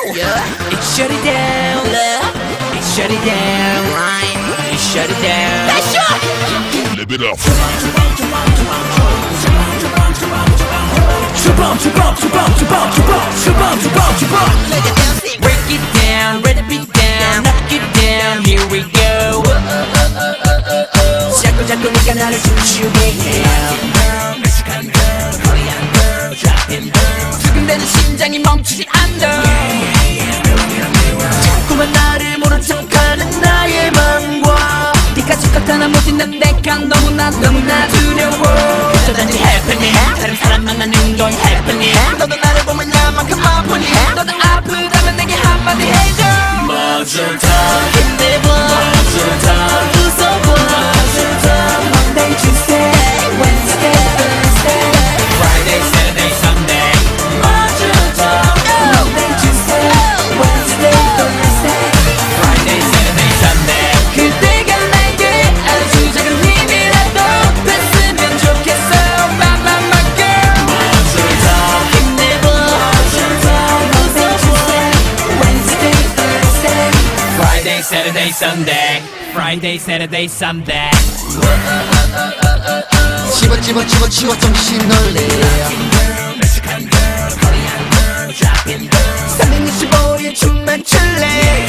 It shut it down. It shut it down. It shut it down. Live it up. Break it down, ready to be down, knock it down, here we go. 자꾸 네가 나를 춤추게 해요. Mexican girl, Korean girl, dropping girl. 두근대는 심장이 멈추지 않아. 자꾸만 나를 모른 척하는 나의 맘과 네가 착각하나 못인 난 내가 너무나 두려워. 그저 단지 happening, 다른 사람 만나는 건 happening. 너도 나를 보면 나만큼 아프니 너도 아프다면 내게 한마디 해줘. 마저 다 힘내봐, 마저 다 웃어봐. Monday, Tuesday, Wednesday, Thursday, Friday, Saturday, Sunday. 마저 다 Monday, Tuesday, Wednesday, Thursday, Friday, Saturday, Sunday. 그대가 내게 아주 작은 힘이라도 됐으면 좋겠어. My girl. 마저 다 힘내봐, 마저 다 웃어봐. Wednesday, Thursday, Friday, Saturday, Sunday. Friday, Saturday, Sunday. 집어 정신 놀래. 365일 춤만 출래.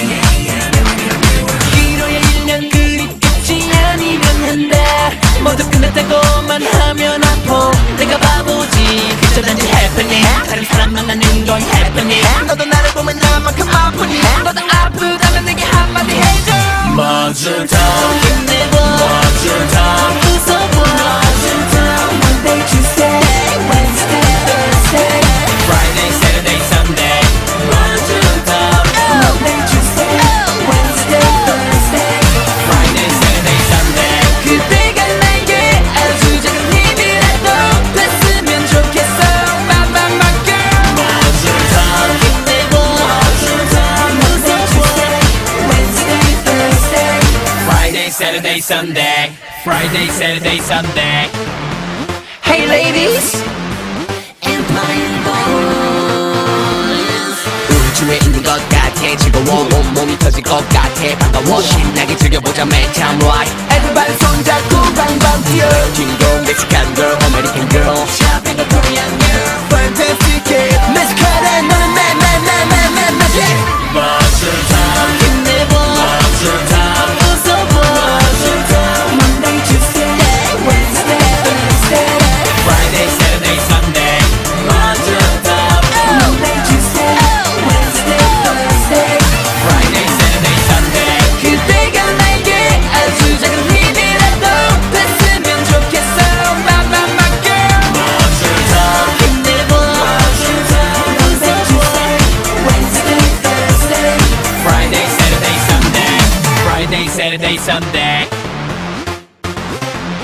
기로에 1년 그리 끝이 아니면 한다. 모두 끝났다고만 하면 아파. 내가 바보지. 그저 단지 happening. 다른 사람 만나는 건 happening. 너도 나를 보면 나만큼 아프니 너도 아프다면 내게 한마디 해줘. 마저 다 힘내봐, 마저 다 웃어봐. Monday, Tuesday, Wednesday, Thursday, Friday, Saturday, Sunday. 마저 다 Monday, Tuesday, Wednesday, Thursday, Friday, Saturday, Sunday. 그대가 내게 아주 작은 힘이라도 됐으면 좋겠어. My girl. 마저 다 힘내봐, 마저 다 웃어봐. Wednesday, Thursday, Friday, Saturday, Sunday. Friday, Saturday, Sunday. Hey ladies and fine boys. 우주에 있는 것 같아. 즐거워 온몸이 터질 것 같아. 반가워 신나게 즐겨보자 make time right. Everybody 손잡고 방방 뛰어. 진동 Mexican girl, American girl, shopping a Korean girl. Fantastic Mexican 너는 magic. 마저 다 힘내봐, 마저 다 웃어봐. Monday, Tuesday, Wednesday, Thursday, Friday, Saturday, Sunday. 마저 다 Monday, Tuesday, Wednesday, Thursday, Friday, Saturday, Sunday. 그대가 내게 아주 작은 힘이라도 됐으면 좋겠어. My girl. 마저 다 힘내봐, 마저 다 Monday, Tuesday, Wednesday, Thursday, Friday, Saturday, Sunday. Friday, Saturday, Sunday.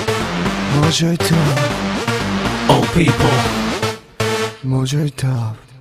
모조리 top, Oh people. 모조리 top.